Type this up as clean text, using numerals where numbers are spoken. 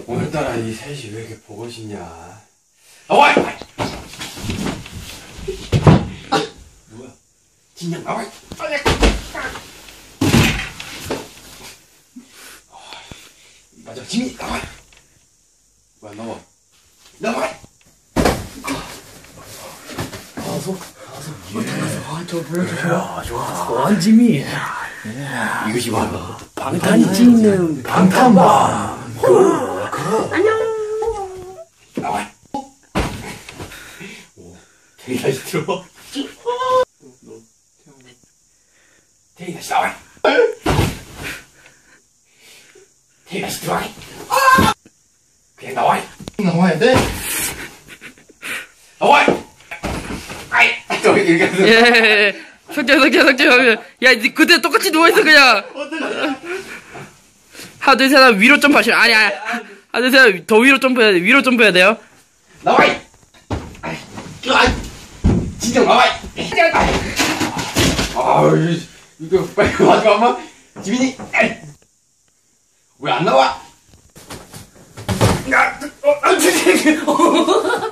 오늘따라 이 셋이 왜 이렇게 보고 싶냐? 나와! 뭐야? 진작 나와! 빨리! 맞아, 지민이 나와! 왜 안 나와? 나와! 저 불러주세요. 좋아. 지미. 이것이 바로 방탄이 찍는 방탄방. 안녕! 나와! 오, 태희 다시 들어와. 태희 다시 나와! 태희 다시 들어와! 그냥 나와! 나와야 돼! 나와! 아이! 저기 이렇게 하세요. 예. 석재. 야, 니 그때 똑같이 누워있어, 그냥. 하나, 둘, 셋, 하면 위로 점프하시면. 아니야. 하나, 둘, 셋, 더 위로 점프해야 돼. 위로 점프해야 돼요. 나와! 진정 나와! 아유, 이거 빨리 와줘, 엄마. 지민이! 왜 안 나와? 야,